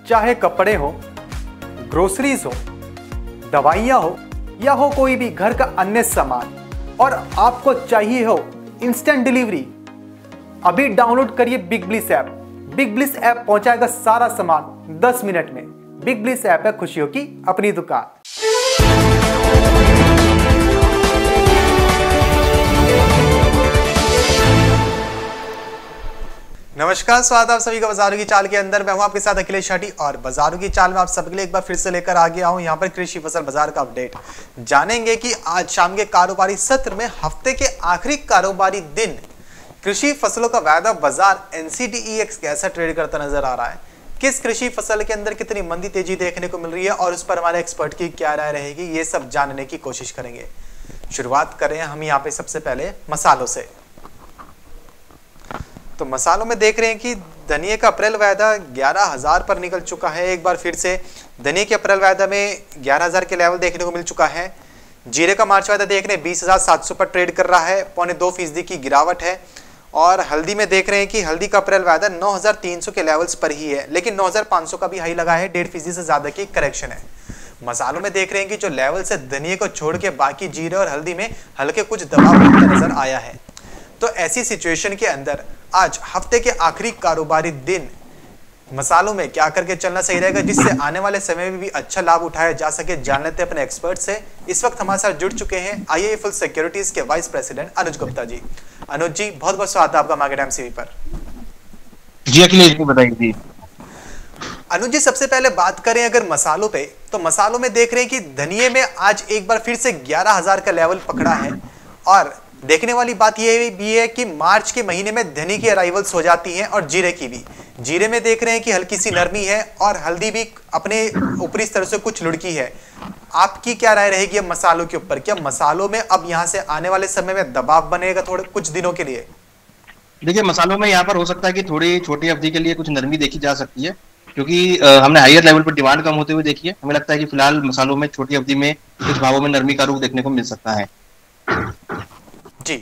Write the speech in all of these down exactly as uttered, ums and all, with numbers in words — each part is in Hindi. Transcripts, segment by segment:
चाहे कपड़े हो, ग्रोसरीज हो, दवाइयाँ हो या हो कोई भी घर का अन्य सामान और आपको चाहिए हो इंस्टेंट डिलीवरी, अभी डाउनलोड करिए Big Bliss app. Big Bliss app पहुंचाएगा सारा सामान दस मिनट में। बिग ब्लिस ऐप है खुशियों की अपनी दुकान। नमस्कार, स्वागत है आप सभी का बाजारों की चाल के अंदर। मैं हूं आपके साथ अखिलेश शाटी और बाजारों की चाल में आप सबके लिए एक बार फिर से लेकर आ गया हूं यहां पर कृषि फसल बाजार का अपडेट। जानेंगे कि आज शाम के कारोबारी सत्र में हफ्ते के आखिरी कारोबारी दिन कृषि फसलों का वायदा बाजार एनसीडीईएक्स कैसा ट्रेड करता नजर आ रहा है, किस कृषि फसल के अंदर कितनी मंदी तेजी देखने को मिल रही है और उस पर हमारे एक्सपर्ट की क्या राय रहेगी, ये सब जानने की कोशिश करेंगे। शुरुआत करें हम यहाँ पे सबसे पहले मसालों से। तो मसालों में देख रहे हैं कि धनिये का अप्रैल वायदा ग्यारह हज़ार पर निकल चुका है। एक बार फिर से धनिये के अप्रैल वायदा में ग्यारह हज़ार के लेवल देखने को मिल चुका है। जीरे का मार्च वायदा देख रहे हैं बीस हज़ार सात सौ पर ट्रेड कर रहा है, पौने दो फीसदी की गिरावट है। और हल्दी में देख रहे हैं कि हल्दी का अप्रैल वायदा नौ हज़ार तीन सौ के लेवल्स पर ही है, लेकिन नौ हज़ार पाँच सौ का भी हाई लगा है, डेढ़ फीसदी से ज्यादा की करेक्शन है। मसालों में देख रहे हैं कि जो लेवल से धनिये को छोड़ के बाकी जीरे और हल्दी में हल्के कुछ दबाव नजर आया है। तो ऐसी सिचुएशन के अंदर आज हफ्ते के आखिरी कारोबारी दिन मसालों में क्या करके चलना सही रहेगा, जिससे आने वाले समय में भी अच्छा लाभ उठाया जा सके, जान लेते हैं अपने एक्सपर्ट से। इस वक्त हमारे साथ जुड़ चुके हैं आईआईएफएल सिक्योरिटीज के वाइस प्रेसिडेंट अनुज गुप्ता जी। अनुज जी, बहुत बहुत स्वागत है आपका मार्केट एमसीवी पर। जी अखिलेश जी, बताइए। अनुज जी, सबसे पहले बात करें अगर मसालों पे, तो मसालों में देख रहे हैं कि धनिये में आज एक बार फिर से ग्यारह हज़ार का लेवल पकड़ा है। और देखने वाली बात यह भी है कि मार्च के महीने में धनिये की अराइवल्स हो जाती हैं और जीरे की भी। जीरे में देख रहे हैं कि हल्की सी नरमी है और हल्दी भी अपने ऊपरी स्तर से कुछ लुढ़की है। आपकी क्या राय रहेगी अब मसालों के ऊपर? क्या मसालों में अब यहां से आने वाले समय में दबाव बनेगा थोड़े कुछ दिनों के लिए? देखिए, मसालों में यहाँ पर हो सकता है कि थोड़ी छोटी अवधि के लिए कुछ नरमी देखी जा सकती है, क्योंकि हमने हायर लेवल पर डिमांड कम होते हुए देखी है। हमें लगता है कि फिलहाल मसालों में छोटी अवधि में कुछ भावों में नरमी का रुख देखने को मिल सकता है। जी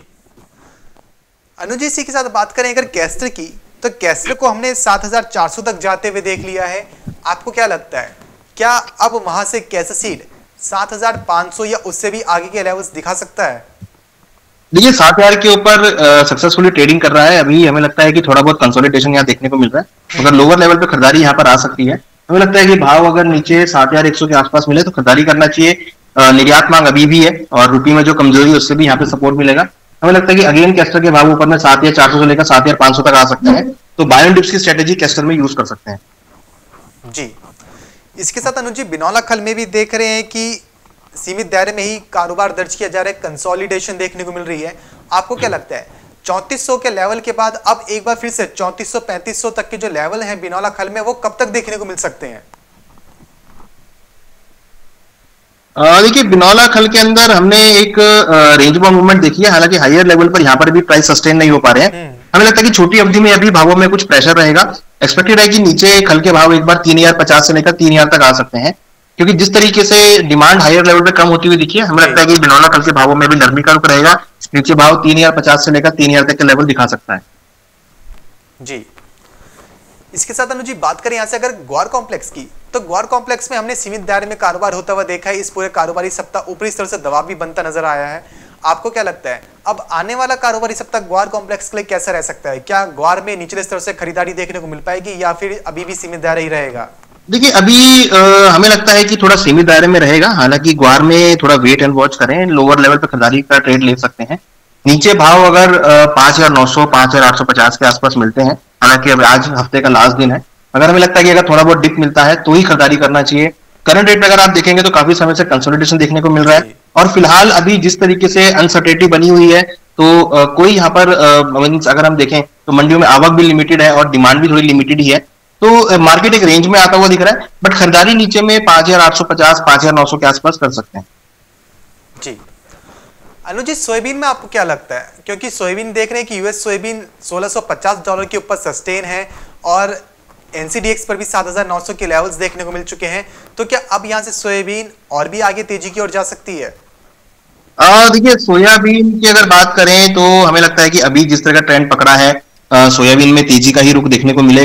अनुज जी, इसी के साथ बात करें अगर कैस्टर की, तो कैस्टर को हमने सात हज़ार चार सौ तक जाते हुए देख लिया है। आपको क्या लगता है, क्या अब वहां से कैस्टर सीड सात हज़ार पाँच सौ या उससे भी आगे के लेवल्स दिखा सकता है? देखिए, सात हजार के ऊपर सक्सेसफुली ट्रेडिंग कर रहा है। अभी हमें लगता है कि थोड़ा बहुत कंसोलिडेशन यहाँ देखने को मिल रहा है। अगर लोअर लेवल पे खरीदारी यहाँ पर आ सकती है, हमें लगता है कि भाव अगर नीचे सात हजार एक सौ के आसपास मिले तो खरीदारी करना चाहिए। निर्यात मांग अभी भी है और रुपये में जो कमजोरी है उससे भी यहाँ पे सपोर्ट मिलेगा। हमें लगता है कि अगेन कैस्टर के भाव ऊपर में सात हजार चार सौ से लेकर सात हजार पाँच सौ तक आ सकते हैं। तो बाय एंड डिप्स की स्ट्रेटेजी कैस्टर में यूज कर सकते हैं। जी, इसके साथ अनुज जी बिनौला खल में भी देख रहे हैं कि सीमित दायरे में ही कारोबार दर्ज किया जा रहा है, कंसोलिडेशन देखने को मिल रही है। आपको क्या लगता है चौंतीस सौ के लेवल के बाद अब एक बार फिर से चौंतीस सौ पैंतीस सौ तक के जो लेवल हैं बिनौला खल में, वो कब तक देखने को मिल सकते हैं? देखिए, बिनौला खल के अंदर हमने एक रेंज बाउंड मूवमेंट देखी है। हालांकि हायर लेवल पर यहाँ पर भी प्राइस सस्टेन नहीं हो पा रहे हैं। हमें लगता है कि छोटी अवधि में अभी भावों में कुछ प्रेशर रहेगा। एक्सपेक्टेड है कि नीचे खल के भाव एक बार तीन हजार पचास से लेकर तीन हजार तक आ सकते हैं, क्योंकि जिस तरीके से डिमांड हायर लेवल पे कम होती हुई दिखी है, हमें लगता है कि बिनौला खल के भावों में भी नरमी का रुख रहेगा। नीचे भाव तीन हजार पचास से लेकर तीन हजार तक के लेवल दिखा सकता है। जी, इसके साथ अनुज जी बात करें यहां से अगर ग्वार कॉम्प्लेक्स की, तो ग्वार कॉम्प्लेक्स में हमने सीमित दायरे में कारोबार होता हुआ देखा है। इस पूरे कारोबारी सप्ताह ऊपरी स्तर से दबाव भी बनता नजर आया है। आपको क्या लगता है अब आने वाला कारोबारी सप्ताह ग्वार कॉम्प्लेक्स के लिए कैसा रह सकता है? क्या ग्वार में निचले स्तर से खरीदारी देखने को मिल पाएगी या फिर अभी भी सीमित दायरा ही रहेगा? देखिए, अभी आ, हमें लगता है कि थोड़ा सीमित दायरे में रहेगा। हालांकि ग्वार में थोड़ा वेट एंड वॉच करें, लोअर लेवल पर खरीदारी का ट्रेड ले सकते हैं। नीचे भाव अगर पांच हजार नौ सौ पांच हजार आठ सौ पचास के आसपास मिलते हैं, हालांकि अब आज हफ्ते का लास्ट दिन है, अगर हमें लगता है कि अगर थोड़ा बहुत डिप मिलता है तो ही खरीदारी करना चाहिए। करंट रेट में अगर आप देखेंगे तो काफी समय से कंसोलिडेशन देखने को मिल रहा है और फिलहाल अभी जिस तरीके से अनसर्टेनिटी बनी हुई है, तो आ, कोई यहाँ पर आ, अगर हम देखें तो मंडियों में आवक भी लिमिटेड है और डिमांड भी थोड़ी लिमिटेड ही है। तो मार्केट एक रेंज में आता हुआ दिख रहा है, बट खरीदारी नीचे में पांच हजार आठ सौ पचास पांच हजार नौ सौ के आसपास कर सकते हैं। जी अनुज जी, सोयाबीन में आपको क्या लगता है? क्योंकि सोयाबीन देख रहे हैं कि यूएस सोयाबीन सोलह सौ पचास डॉलर के ऊपर सस्टेन है और एनसीडीएक्स पर भी सात हज़ार नौ सौ के लेवल्स देखने को मिल चुके हैं। तो क्या अब यहां से सोयाबीन और भी आगे तेजी की ओर जा सकती है? देखिए, सोयाबीन की अगर बात करें तो हमें लगता है कि अभी जिस तरह का ट्रेंड पकड़ा है, सोयाबीन में तेजी का ही रुख देखने को मिलेगा।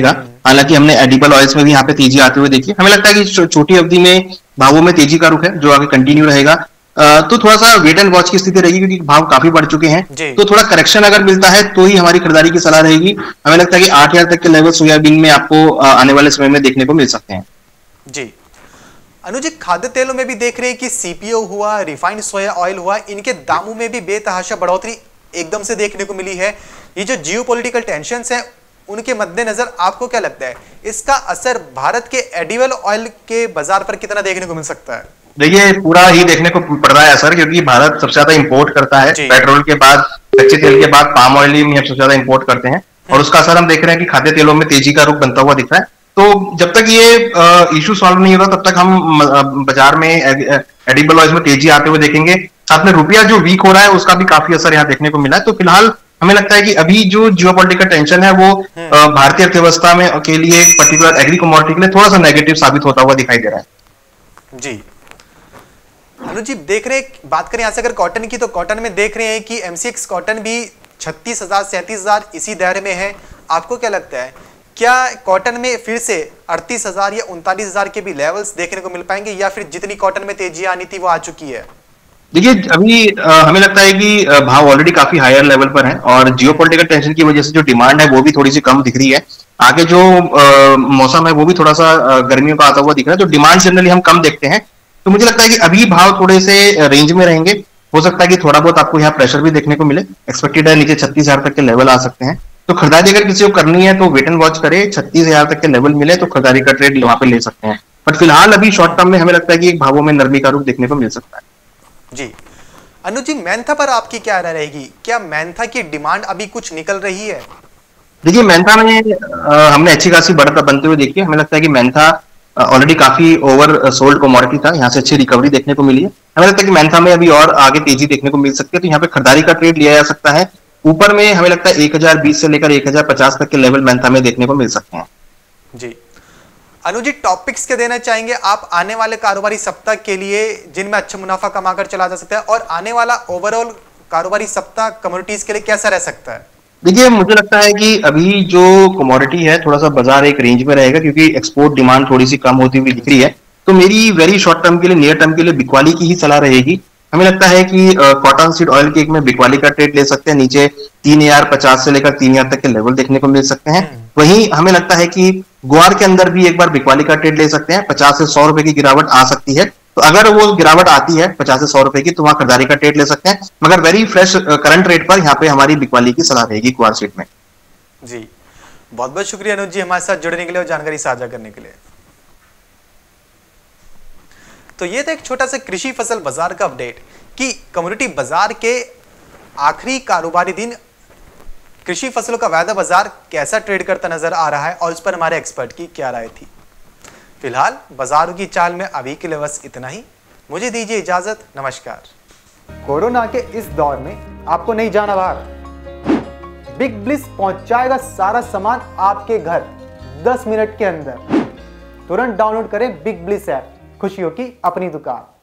हालांकि हमने एडिबल ऑयल्स में भी यहाँ पे तेजी आते हुए देखी। हमें लगता है कि छोटी अवधि में भावों में तेजी का रुख है जो आगे कंटिन्यू रहेगा। तो थोड़ा सा वेट एंड वॉच की स्थिति रहेगी क्योंकि भाव काफी बढ़ चुके हैं, तो थोड़ा करेक्शन अगर मिलता है तो ही हमारी खरीदारी की सलाह रहेगी। हमें लगता है कि आठ हजार तक के लेवल सोयाबीन में आपको आने वाले समय में देखने को मिल सकते हैं। जी अनुज जी, खाद्य तेलों में भी देख रहे हैं कि सीपीओ हुआ, रिफाइंड सोया ऑयल हुआ, इनके दामों में भी बेतहाशा बढ़ोतरी एकदम से देखने को मिली है। ये जो जियोपॉलिटिकल टेंशंस हैं उनके मद्देनजर आपको क्या लगता है इसका असर भारत के एडिबल ऑयल के बाजार पर कितना देखने को मिल सकता है? देखिए, पूरा ही देखने को पड़ रहा है असर, क्योंकि भारत सबसे ज्यादा इंपोर्ट करता है। पेट्रोल के बाद, कच्चे तेल के बाद पाम ऑयल ही हम सबसे ज्यादा इंपोर्ट करते हैं, और उसका असर हम देख रहे हैं कि खाद्य तेलों में तेजी का रुख बनता हुआ दिख रहा है। तो जब तक ये इशू सॉल्व नहीं होगा तब तक हम बाजार में एडिबल ऑयल में तेजी आते हुए देखेंगे। साथ में रुपया जो वीक हो रहा है उसका भी काफी असर यहाँ देखने को मिला है। तो फिलहाल हमें लगता है कि अभी जो जियोपॉलिटिकल टेंशन है वो भारतीय अर्थव्यवस्था में के लिए, पर्टिकुलर एग्री कमोडिटी के लिए थोड़ा सा नेगेटिव साबित होता हुआ दिखाई दे रहा है। जी अनुज जी, देख रहे हैं, बात करें यहां से अगर कॉटन की, तो कॉटन में देख रहे हैं कि एमसीएक्स कॉटन भी छत्तीस हजार सैंतीस हजार इसी दायरे में है। आपको क्या लगता है, क्या कॉटन में फिर से अड़तीस हजार या उनतालीस हजार के भी लेवल्स देखने को मिल पाएंगे, या फिर जितनी कॉटन में तेजी आनी थी वो आ चुकी है? देखिए, अभी आ, हमें लगता है कि भाव ऑलरेडी काफी हायर लेवल पर है, और जियोपॉलिटिकल टेंशन की वजह से जो डिमांड है वो भी थोड़ी सी कम दिख रही है। आगे जो आ, मौसम है वो भी थोड़ा सा गर्मियों का आता हुआ दिख रहा है, तो डिमांड जनरली हम कम देखते हैं। तो मुझे लगता है कि अभी भाव थोड़े से रेंज में रहेंगे। हो सकता है कि थोड़ा बहुत आपको यहाँ प्रेशर भी देखने को मिले। एक्सपेक्टेड है नीचे छत्तीस हजार तक के लेवल आ सकते हैं। तो खरीदारी अगर किसी को करनी है तो वेट एंड वॉच करे, छत्तीस हजार तक के लेवल मिले तो खरीदारी का ट्रेड वहां पे ले सकते हैं। बट फिलहाल अभी शॉर्ट टर्म में हमें लगता है कि भावों में नरमी का रुख देखने को मिल सकता है। जी अनुज जी, मेंथा पर आपकी क्या राय रहेगी? क्या मेंथा की डिमांड अभी कुछ निकल रही है? देखिए, मेंथा में आ, हमने अच्छी खासी बढ़त बनते हुए देखी है। हमें लगता है कि मेंथा ऑलरेडी काफी ओवर सोल्ड कमोडिटी था, यहाँ से अच्छी रिकवरी देखने को मिली है। हमें लगता है कि मेंथा में अभी और आगे तेजी देखने को मिल सकती है, तो यहाँ पे खरीदारी का ट्रेड लिया जा सकता है। ऊपर में हमें लगता है एक हजार बीस से लेकर एक हजार पचास तक के लेवल मेंथा में देखने को मिल सकते हैं। जी अनुज जी, टॉपिक्स के देना चाहेंगे आप आने वाले कारोबारी सप्ताह के लिए जिनमें अच्छा मुनाफा कमाकर चला जा सकता है, और आने वाला ओवरऑल कारोबारी सप्ताह कमोडिटीज के लिए कैसा रह सकता है? देखिए, मुझे लगता है कि अभी जो कमोडिटी है थोड़ा सा बाजार एक रेंज में रहेगा, क्योंकि एक्सपोर्ट डिमांड थोड़ी सी कम होती हुई दिख रही है। तो मेरी वेरी शॉर्ट टर्म के लिए, नियर टर्म के लिए बिकवाली की ही सलाह रहेगी। हमें लगता है कि कॉटन सीड ऑयल केक में बिकवाली का ट्रेड ले सकते हैं। नीचे तीन हजार पचास से लेकर तीन हजार तक के लेवल देखने को मिल सकते हैं। वहीं हमें लगता है कि ग्वार के अंदर भी एक बार बिकवाली का ट्रेड ले सकते हैं। पचास से सौ रुपए की गिरावट आ सकती है, तो अगर वो गिरावट आती है पचास से सौ रुपए की तो वहां खरीदारी का ट्रेड ले सकते हैं। मगर वेरी फ्रेश करंट रेट पर यहाँ पे हमारी बिकवाली की सलाह रहेगी ग्वार सीड में। जी बहुत बहुत शुक्रिया अनुज जी हमारे साथ जुड़ने के लिए और जानकारी साझा करने के लिए। तो ये था एक छोटा सा कृषि फसल बाजार का अपडेट कि कम्युनिटी बाजार के आखिरी कारोबारी दिन कृषि फसलों का वायदा बाजार कैसा ट्रेड करता नजर आ रहा है और उस पर हमारे एक्सपर्ट की क्या राय थी। फिलहाल बाजारों की चाल में अभी के लिए बस इतना ही। मुझे दीजिए इजाजत, नमस्कार। कोरोना के इस दौर में आपको नहीं जाना बाहर, बिग ब्लिस पहुंचाएगा सारा सामान आपके घर दस मिनट के अंदर। तुरंत डाउनलोड करें बिग ब्लिस ऐप, खुशियों की अपनी दुकान।